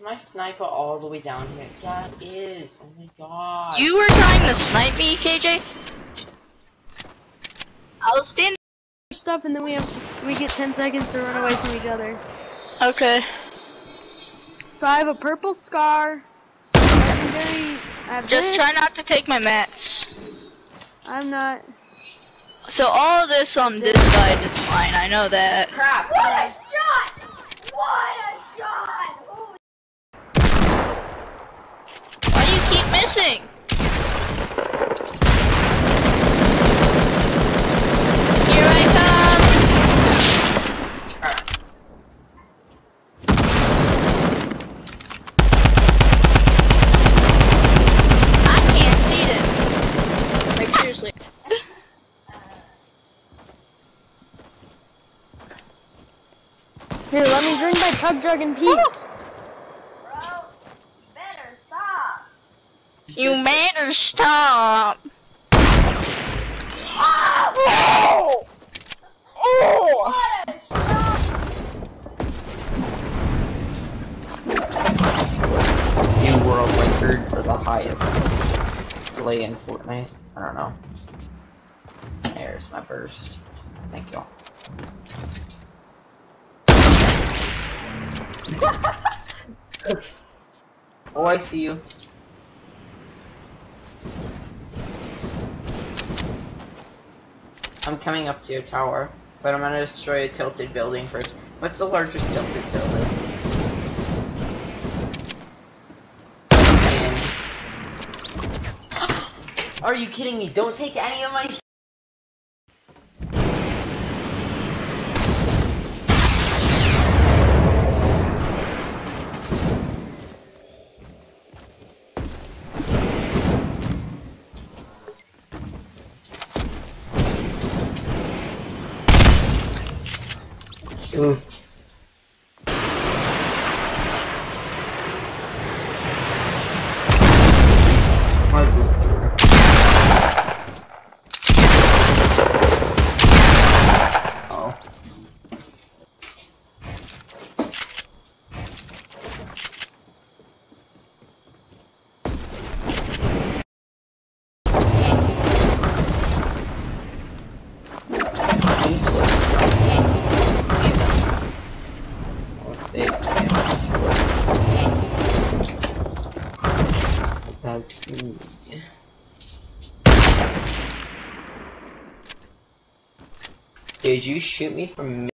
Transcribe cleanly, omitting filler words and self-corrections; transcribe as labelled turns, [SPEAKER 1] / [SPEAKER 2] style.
[SPEAKER 1] my sniper all the way down here? That is. Oh my god.
[SPEAKER 2] You were trying to snipe me, KJ? I'll stand
[SPEAKER 3] stuff and then we get 10 seconds to run away from each other.
[SPEAKER 2] Okay.
[SPEAKER 3] So I have a purple scar. Legendary. I have
[SPEAKER 2] Just
[SPEAKER 3] this.
[SPEAKER 2] try not to take my mats.
[SPEAKER 3] I'm not.
[SPEAKER 2] So all of this on this side is mine, I know that.
[SPEAKER 1] Crap!
[SPEAKER 4] What a shot! What a shot! Holy
[SPEAKER 2] Why do you keep missing? Here I come! I can't see them. Like seriously.
[SPEAKER 3] Here, let me drink my chug jug in peace.
[SPEAKER 4] bro, you better stop.
[SPEAKER 2] You better stop.
[SPEAKER 4] Oh!
[SPEAKER 2] Oh!
[SPEAKER 4] What a shot!
[SPEAKER 1] New world record for the highest delay in Fortnite. I don't know. There's my burst. Thank you. Oh, I see you. I'm coming up to your tower, but I'm gonna destroy a tilted building first. What's the largest tilted building? Are you kidding me? Don't take any of my. Ooh. Oh. Did you shoot me from